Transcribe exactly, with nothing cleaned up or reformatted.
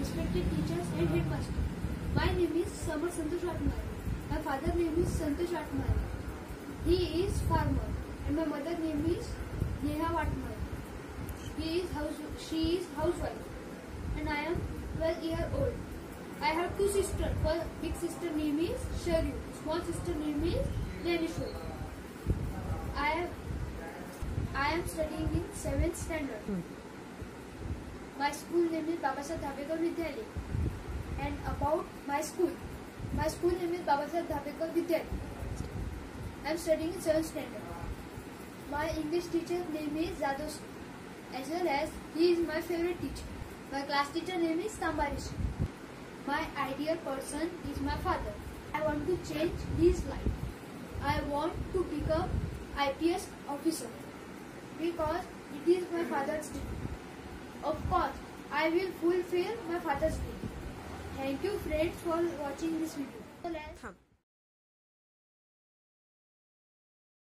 respected teachers and headmaster. My name is Samar Santosh Atmare. My father name is Santosh Atmare. He is farmer, and my mother name is Neha Atmare. He is house. She is housewife, and I am twelve year old. I have two sisters. One big sister name is Sharu. Small sister name is Renishwar. I am I am studying in seventh standard. Hmm. My school name is Babasaheb Dhabekar Vidyalaya. And about my school, my school name is Babasaheb Dhabekar Vidyalaya. I am studying in seventh standard. My English teacher name is Jadhav, as well as he is my favorite teacher. My class teacher name is Tambarish. My ideal person is my father. I want to change his life. I want to become I P S officer because it is my father's dream. Of course, I will fulfill my father's dream. Thank you friends for watching this video.